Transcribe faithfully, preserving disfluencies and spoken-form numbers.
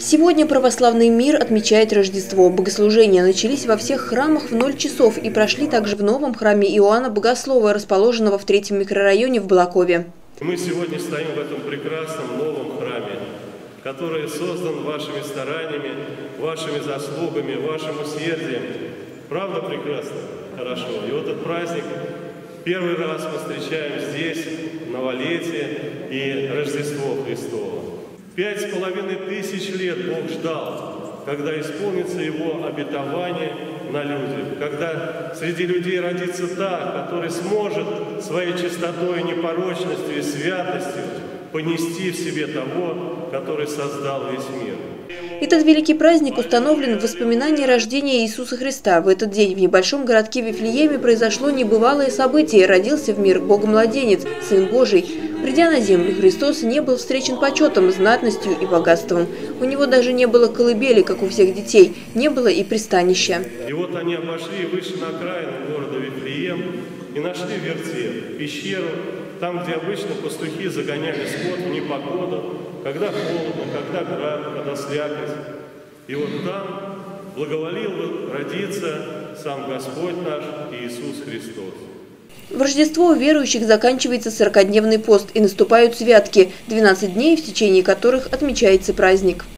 Сегодня православный мир отмечает Рождество. Богослужения начались во всех храмах в ноль часов и прошли также в новом храме Иоанна Богослова, расположенного в третьем микрорайоне в Балакове. Мы сегодня стоим в этом прекрасном новом храме, который создан вашими стараниями, вашими заслугами, вашим усердием. Правда прекрасно? Хорошо. И вот этот праздник первый раз мы встречаем здесь, новолетие и Рождество Христово. Пять с половиной тысяч лет Бог ждал, когда исполнится Его обетование на людях, когда среди людей родится та, который сможет своей чистотой, непорочностью и святостью понести в себе того, который создал весь мир. Этот великий праздник установлен в воспоминании рождения Иисуса Христа. В этот день в небольшом городке Вифлееме произошло небывалое событие. Родился в мир Богомладенец, Сын Божий. Придя на землю, Христос не был встречен почетом, знатностью и богатством. У него даже не было колыбели, как у всех детей, не было и пристанища. И вот они обошли и вышли на окраину города Вифлеем и нашли вертеп, пещеру, там, где обычно пастухи загоняли скот в непогоду, когда холодно, когда град, когда слякоть. И вот там благоволил родиться сам Господь наш Иисус Христос. В Рождество у верующих заканчивается сорокадневный пост и наступают святки, двенадцать дней, в течение которых отмечается праздник.